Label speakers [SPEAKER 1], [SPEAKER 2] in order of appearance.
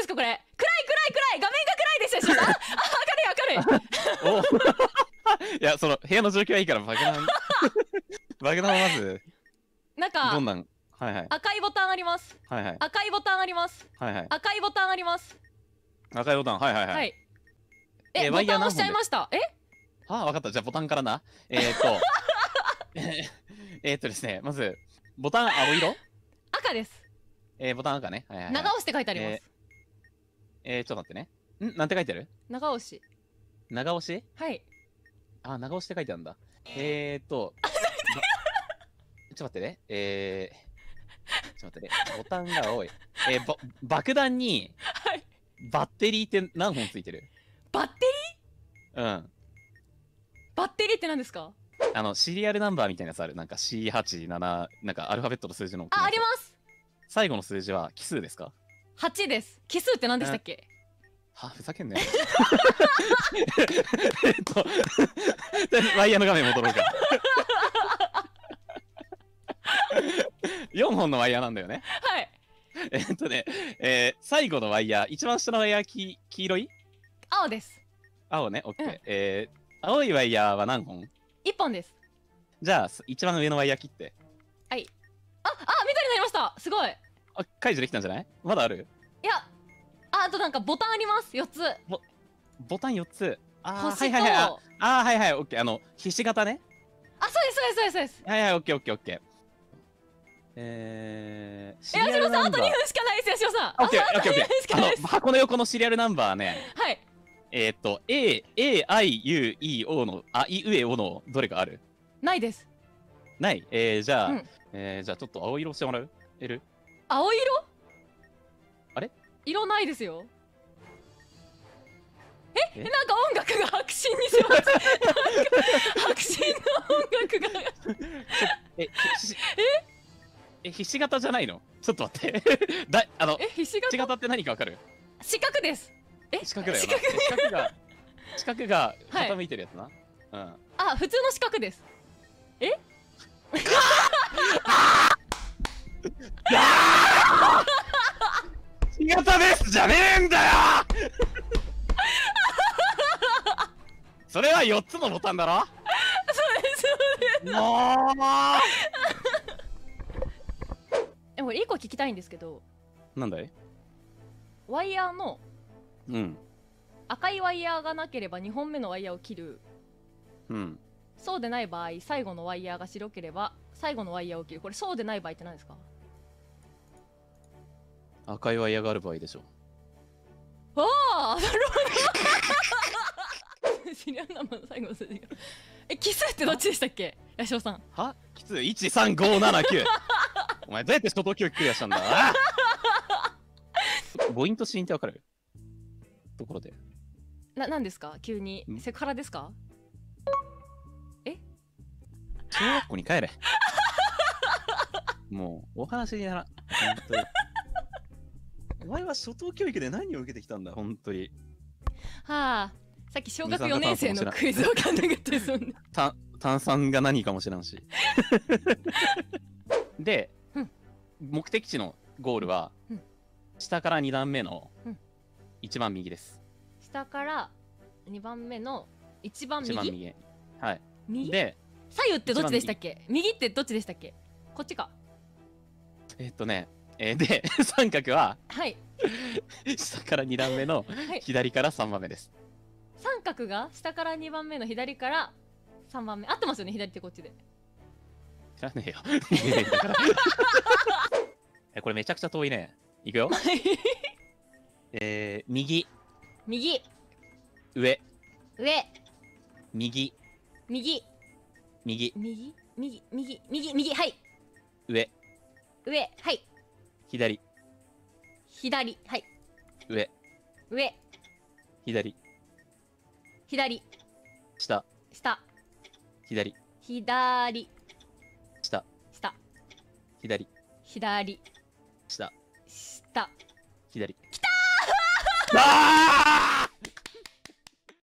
[SPEAKER 1] ですかこれ。暗い画面が暗いですよ。しょさん。明るい。
[SPEAKER 2] おいや、その部屋の状況はいいから爆弾爆弾をまず
[SPEAKER 1] なんか
[SPEAKER 2] どんなん。はいはい。
[SPEAKER 1] 赤いボタンあります。
[SPEAKER 2] はいはい。
[SPEAKER 1] 赤いボタンあります。
[SPEAKER 2] はいはい。
[SPEAKER 1] 赤いボタンあります。
[SPEAKER 2] 赤いボタン。はいはいは。
[SPEAKER 1] はいい。ボ
[SPEAKER 2] ワイヤー何本で
[SPEAKER 1] タン押しちゃいました。
[SPEAKER 2] あ、わかった。じゃあボタンからな。ですね、まず、ボタン青色。
[SPEAKER 1] 赤です。
[SPEAKER 2] ボタン赤ね。はいはいはい。
[SPEAKER 1] 長押しって書いてあります。
[SPEAKER 2] ちょっと待ってね。なんて書いてある？
[SPEAKER 1] 長押し。
[SPEAKER 2] 長押し？
[SPEAKER 1] はい。
[SPEAKER 2] あ、長押しって書いてあるんだ。ちょっと待ってね。ちょっと待ってね。ボタンが青い。爆弾に、
[SPEAKER 1] はい。
[SPEAKER 2] バッテリーって何本ついてる？
[SPEAKER 1] バッテリー？
[SPEAKER 2] うん。
[SPEAKER 1] バッテリーって何ですか？
[SPEAKER 2] シリアルナンバーみたいなやつある。なんか C87、なんかアルファベットの数字の。
[SPEAKER 1] あります。
[SPEAKER 2] 最後の数字は奇数ですか
[SPEAKER 1] ？8です。奇数って何でしたっけ？
[SPEAKER 2] ふざけんなよ。ワイヤーの画面戻ろうか。4本のワイヤーなんだよね。
[SPEAKER 1] はい。
[SPEAKER 2] 最後のワイヤー、一番下のワイヤー黄色い？
[SPEAKER 1] 青です。
[SPEAKER 2] 青ね、オッケー。青いワイヤーは何本？
[SPEAKER 1] 1本です。
[SPEAKER 2] じゃあ、一番上のワイヤー切って。
[SPEAKER 1] はい。緑になりました。すごい。
[SPEAKER 2] 解除できたんじゃない？まだある？
[SPEAKER 1] いや、あとなんかボタンあります。4つ。
[SPEAKER 2] ボタン4つ。
[SPEAKER 1] 星と、
[SPEAKER 2] はいはい、オッケー。ひし形ね。
[SPEAKER 1] そうです。
[SPEAKER 2] はいはい、オッケー。
[SPEAKER 1] しろさん、あと2分しかないですよ、しろさん。
[SPEAKER 2] オッケー。箱の横のシリアルナンバーね。
[SPEAKER 1] はい。
[SPEAKER 2] A、I、U、E、O の、い、うえ、おのどれかある？
[SPEAKER 1] ないです。
[SPEAKER 2] ない？じゃあ、ちょっと青色してもらう？
[SPEAKER 1] 青色？
[SPEAKER 2] あれ？
[SPEAKER 1] 色ないですよ。なんか音楽が白真にします。白真の音楽が。
[SPEAKER 2] ひし形じゃないの？ちょっと待って。ひし形って何かわかる？
[SPEAKER 1] 四角です。
[SPEAKER 2] 四角だよな。四角が傾いてるやつな。
[SPEAKER 1] 普通の四角です。
[SPEAKER 2] ひし形ですじゃねえんだよ。それは4つのボタンだろ？
[SPEAKER 1] そうです。
[SPEAKER 2] も
[SPEAKER 1] うこれ1個聞きたいんですけど。
[SPEAKER 2] なんだい？
[SPEAKER 1] ワイヤーの
[SPEAKER 2] うん
[SPEAKER 1] 赤いワイヤーがなければ2本目のワイヤーを切る。そうでない場合、最後のワイヤーが白ければ最後のワイヤーを切る。これそうでない場合って何ですか？
[SPEAKER 2] 赤いワイヤーがある場合でしょ。
[SPEAKER 1] なるほど。シリアルナンバーの最後の数字が奇数ってどっちでしたっけ、八代さん？
[SPEAKER 2] 奇数13579。お前どうやって初等教育クリアしたんだ？母音と子音ってわかる？ところで
[SPEAKER 1] なんですか急に？セクハラですか？
[SPEAKER 2] 小学校に帰れ。もうお話にならん。本当に。お前は初等教育で何を受けてきたんだ本当に。
[SPEAKER 1] さっき小学4年生のクイズを考えてそんな。
[SPEAKER 2] 炭酸が何かもしれんし。で、目的地のゴールは下から2段目の一番右です。
[SPEAKER 1] 下から2番目の一番右？
[SPEAKER 2] はい。
[SPEAKER 1] 右？
[SPEAKER 2] で、
[SPEAKER 1] 左右ってどっちでしたっけ？右ってどっちでしたっけ？こっちか。
[SPEAKER 2] で、三角は下から2段目の左から3番目です。
[SPEAKER 1] 三角が下から2番目の左から3番目。合ってますよね、左ってこっちで。
[SPEAKER 2] 知らねえよ。これめちゃくちゃ遠いね。いくよ。右。
[SPEAKER 1] 右。
[SPEAKER 2] 上。
[SPEAKER 1] 上。
[SPEAKER 2] 右。
[SPEAKER 1] 右。
[SPEAKER 2] 右。
[SPEAKER 1] 右。はい。
[SPEAKER 2] 上。
[SPEAKER 1] 上。はい。
[SPEAKER 2] 左。
[SPEAKER 1] 左。はい。
[SPEAKER 2] 上。
[SPEAKER 1] 上。
[SPEAKER 2] 左。
[SPEAKER 1] 左。
[SPEAKER 2] 下。
[SPEAKER 1] 下。
[SPEAKER 2] 左。
[SPEAKER 1] 左。
[SPEAKER 2] 下。
[SPEAKER 1] 下。
[SPEAKER 2] 左。
[SPEAKER 1] 左。
[SPEAKER 2] 下。
[SPEAKER 1] 下。
[SPEAKER 2] 左。
[SPEAKER 1] きたー！